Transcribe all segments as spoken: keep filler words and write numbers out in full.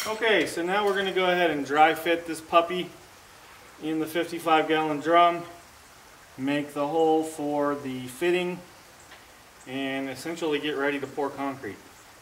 Okay, so now we're going to go ahead and dry fit this puppy in the fifty-five gallon drum, make the hole for the fitting, and essentially get ready to pour concrete.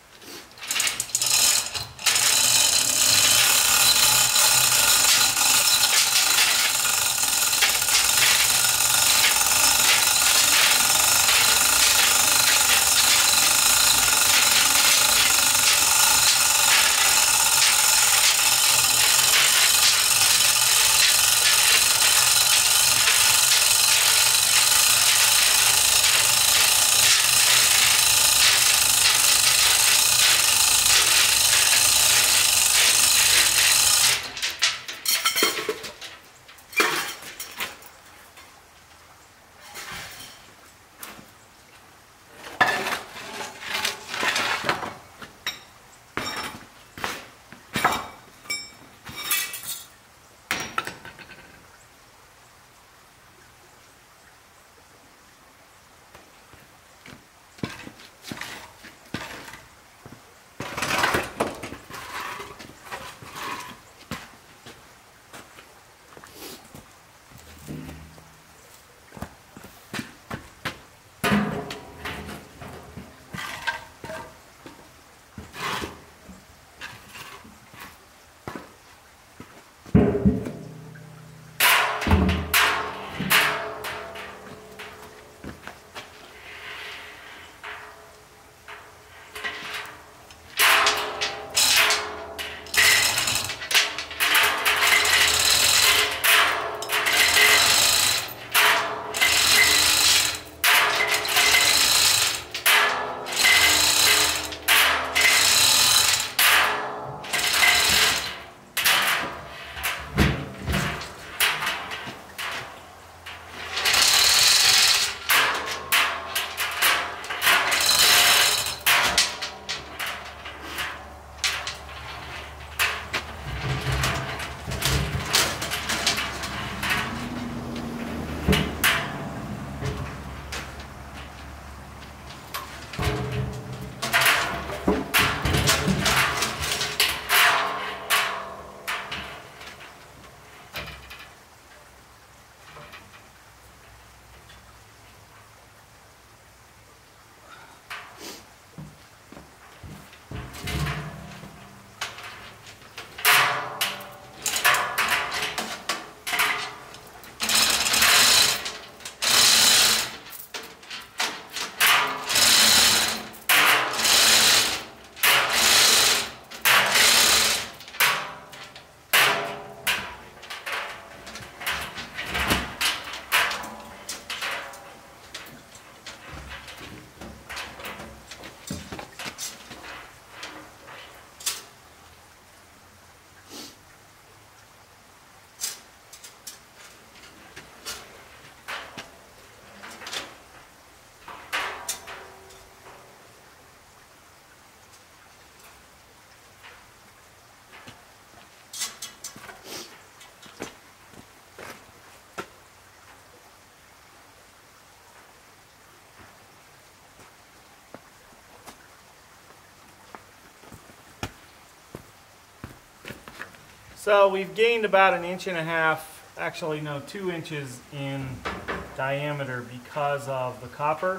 So we've gained about an inch and a half, actually no, two inches in diameter because of the copper.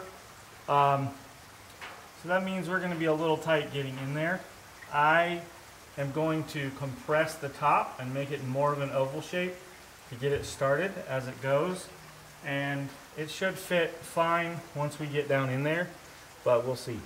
Um, so that means we're going to be a little tight getting in there. I am going to compress the top and make it more of an oval shape to get it started as it goes. And it should fit fine once we get down in there, but we'll see.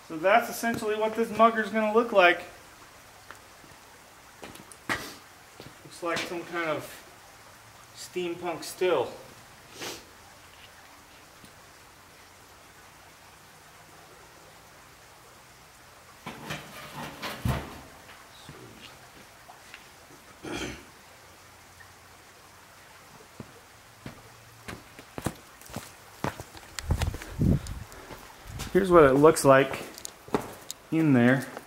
So that's essentially what this mugger is going to look like. Looks like some kind of steampunk still. Here's what it looks like in there.